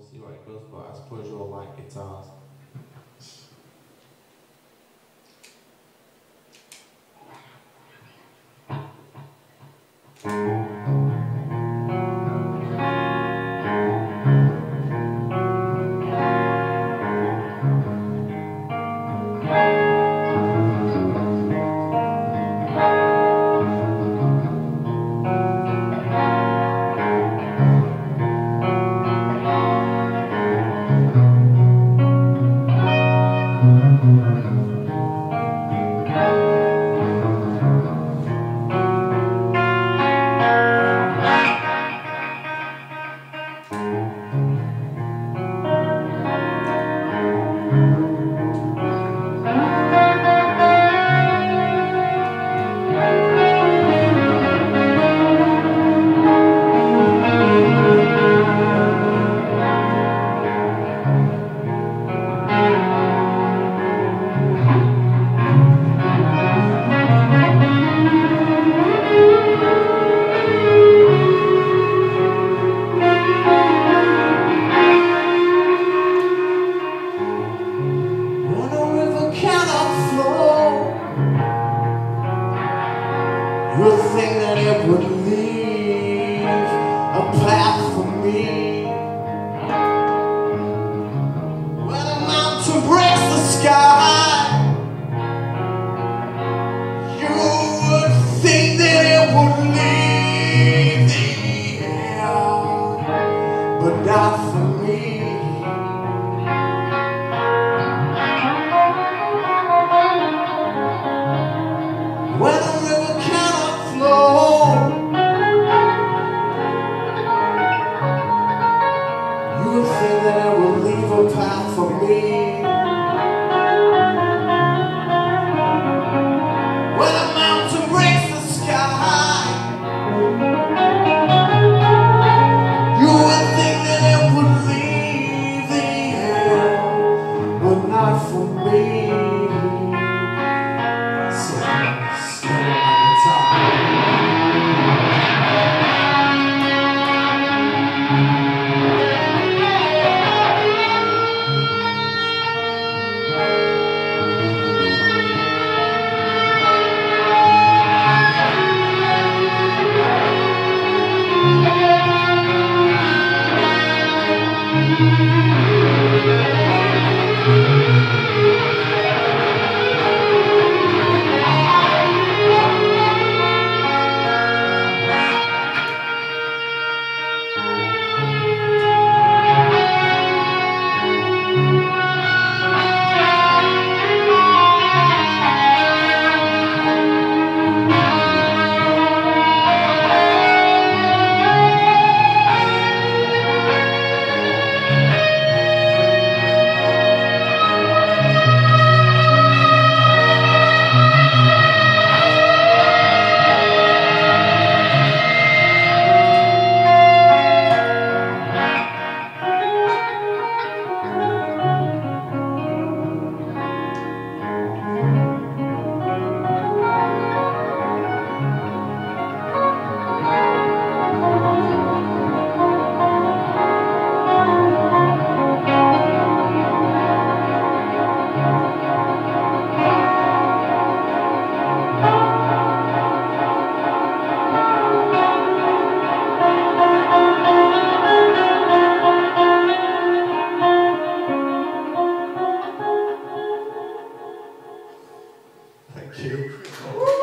see where it goes, but I suppose you'll like guitars. You would think that it would leave a path for me. When a mountain breaks the sky, you would think that it would leave the air, but not for me. When a river cannot flow, you would think that it would leave a path for me. When a mountain breaks the sky, you would think that it would leave the air, but not for me. Thank you.